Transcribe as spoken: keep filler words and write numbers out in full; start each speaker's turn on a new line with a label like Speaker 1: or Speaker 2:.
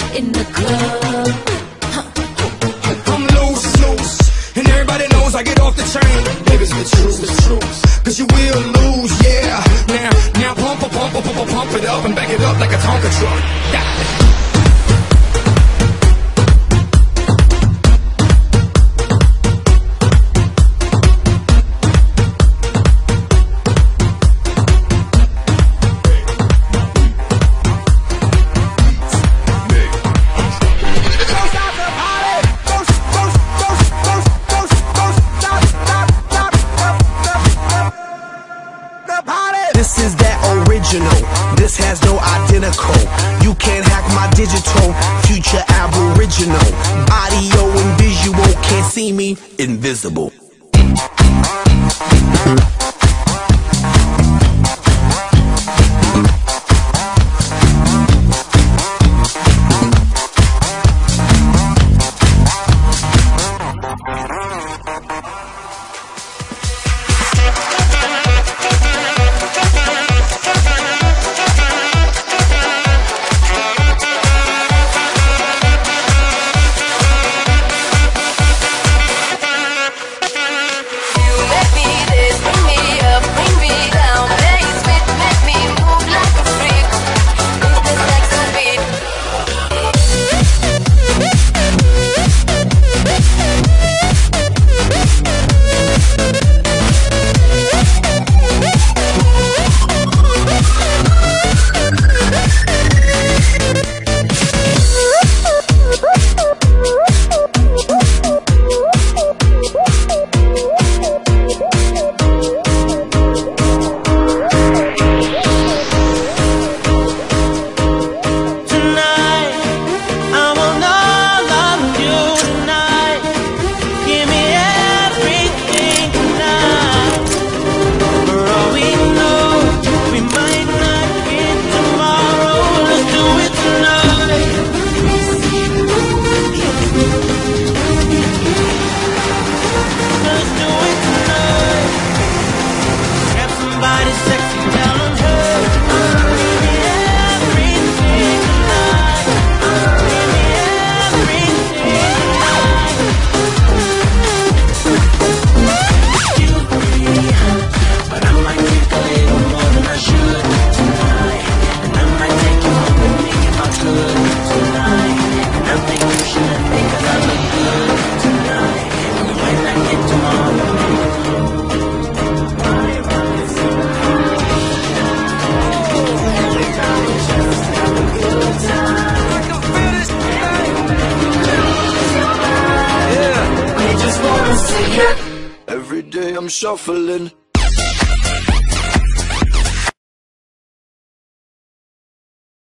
Speaker 1: in the club.
Speaker 2: I'm loose, loose, and everybody knows I get off the train. Baby, it's the truth, the truth, cause you will lose, yeah. Now, now pump, pump, pump, pump, pump it up and back it up like a Tonka truck. Yeah.
Speaker 3: This is that original, this has no identical. You can't hack my digital, future aboriginal. Audio and visual, can't see me, invisible.
Speaker 4: Every day I'm shuffling.